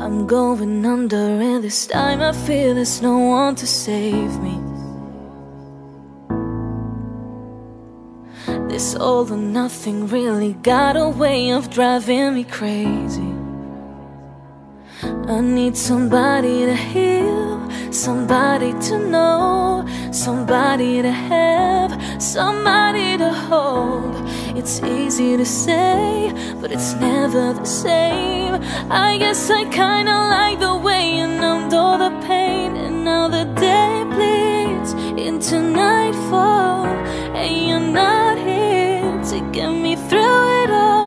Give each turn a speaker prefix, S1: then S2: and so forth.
S1: I'm going under, and this time I feel there's no one to save me. This all or nothing really got a way of driving me crazy. I need somebody to heal, somebody to know, somebody to have, somebody to hold. It's easy to say, but it's never the same. I guess I kinda like